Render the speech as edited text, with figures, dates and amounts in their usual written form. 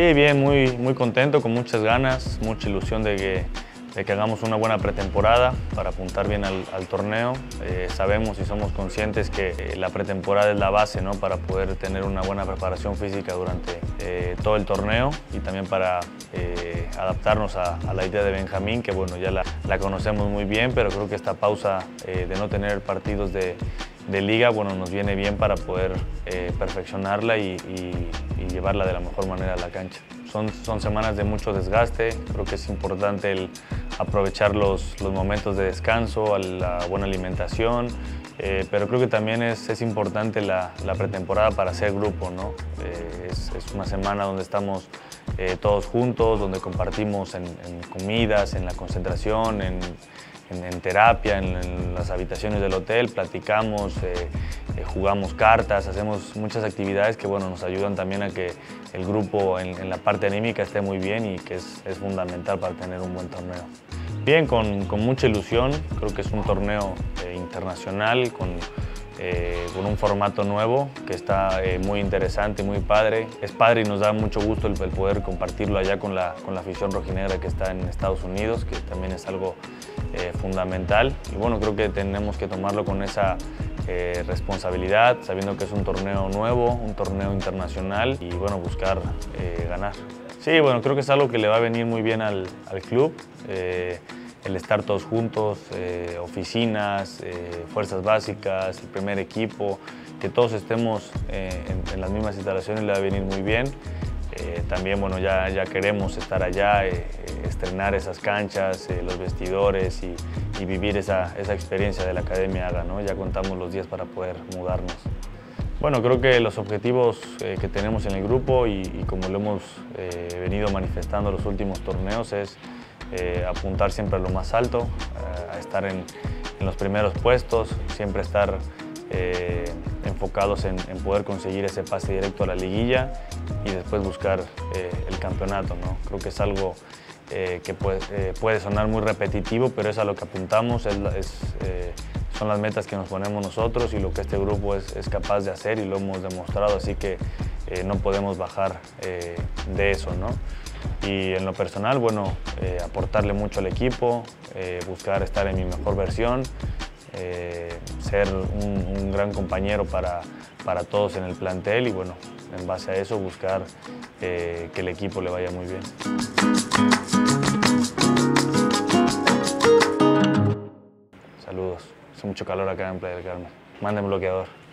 Sí, bien, muy contento, con muchas ganas, mucha ilusión de que hagamos una buena pretemporada para apuntar bien al torneo. Sabemos y somos conscientes que la pretemporada es la base, ¿no?, para poder tener una buena preparación física durante todo el torneo y también para adaptarnos a la idea de Benjamín, que bueno, ya la conocemos muy bien, pero creo que esta pausa de no tener partidos de liga, bueno, nos viene bien para poder perfeccionarla y llevarla de la mejor manera a la cancha. Son semanas de mucho desgaste, creo que es importante el aprovechar los momentos de descanso, la buena alimentación, pero creo que también es importante la pretemporada para hacer grupo, ¿no? Es una semana donde estamos todos juntos, donde compartimos en comidas, en la concentración, en terapia, en las habitaciones del hotel, platicamos, jugamos cartas, hacemos muchas actividades que bueno, nos ayudan también a que el grupo en la parte anímica esté muy bien y que es fundamental para tener un buen torneo. Bien, con mucha ilusión, creo que es un torneo internacional con un formato nuevo que está muy interesante, muy padre. Es padre y nos da mucho gusto el poder compartirlo allá con la afición rojinegra que está en Estados Unidos, que también es algo fundamental. Y bueno, creo que tenemos que tomarlo con esa responsabilidad, sabiendo que es un torneo nuevo, un torneo internacional y bueno, buscar ganar. Sí, bueno, creo que es algo que le va a venir muy bien al club. El estar todos juntos, oficinas, fuerzas básicas, el primer equipo, que todos estemos en las mismas instalaciones le va a venir muy bien. También bueno, ya queremos estar allá, estrenar esas canchas, los vestidores y vivir esa experiencia de la Academia AGA, ¿no? Ya contamos los días para poder mudarnos. Bueno, creo que los objetivos que tenemos en el grupo y como lo hemos venido manifestando en los últimos torneos es apuntar siempre a lo más alto, a estar en los primeros puestos, siempre estar enfocados en poder conseguir ese pase directo a la liguilla y después buscar el campeonato, ¿no? Creo que es algo que puede sonar muy repetitivo, pero es a lo que apuntamos, son las metas que nos ponemos nosotros y lo que este grupo es capaz de hacer y lo hemos demostrado, así que no podemos bajar de eso, ¿no? Y en lo personal, bueno, aportarle mucho al equipo, buscar estar en mi mejor versión, ser un gran compañero para todos en el plantel y bueno, en base a eso buscar que el equipo le vaya muy bien. Saludos, hace mucho calor acá en Playa del Carmen. Manden bloqueador.